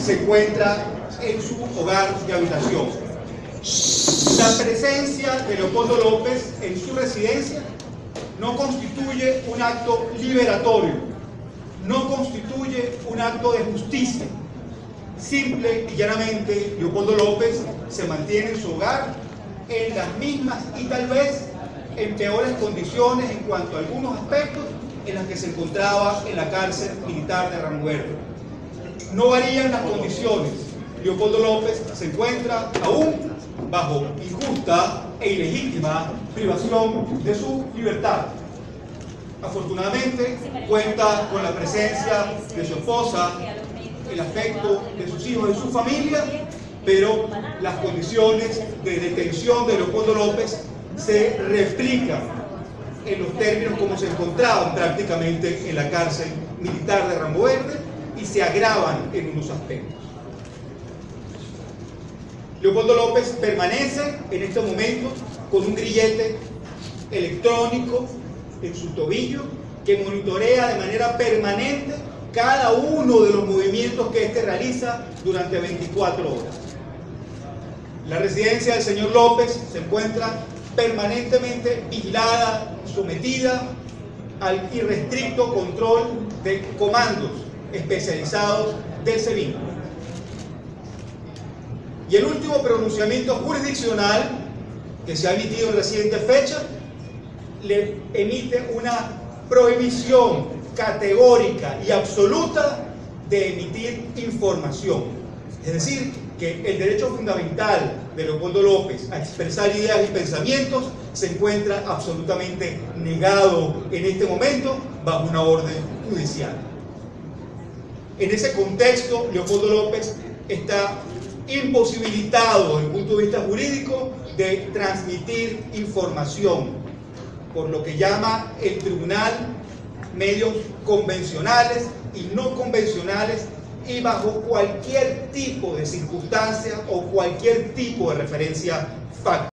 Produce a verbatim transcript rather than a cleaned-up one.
se encuentra en su hogar de habitación. La presencia de Leopoldo López en su residencia no constituye un acto liberatorio, no constituye un acto de justicia. Simple y llanamente, Leopoldo López se mantiene en su hogar en las mismas y tal vez en peores condiciones en cuanto a algunos aspectos en las que se encontraba en la cárcel militar de Ramo Verde. No varían las condiciones. Leopoldo López se encuentra aún bajo injusta e ilegítima privación de su libertad. Afortunadamente cuenta con la presencia de su esposa, el afecto de sus hijos y su familia, pero las condiciones de detención de Leopoldo López se replican en los términos como se encontraban prácticamente en la cárcel militar de Ramo Verde y se agravan en unos aspectos. Leopoldo López permanece en este momento con un grillete electrónico en su tobillo que monitorea de manera permanente cada uno de los movimientos que éste realiza durante veinticuatro horas. La residencia del señor López se encuentra permanentemente vigilada, sometida al irrestricto control de comandos especializados del SEBIN. Y el último pronunciamiento jurisdiccional que se ha emitido en reciente fecha le emite una prohibición categórica y absoluta de emitir información. Es decir, que el derecho fundamental de Leopoldo López a expresar ideas y pensamientos se encuentra absolutamente negado en este momento bajo una orden judicial. En ese contexto, Leopoldo López está imposibilitado desde el punto de vista jurídico de transmitir información, por lo que llama el tribunal medios convencionales y no convencionales y bajo cualquier tipo de circunstancia o cualquier tipo de referencia fáctica.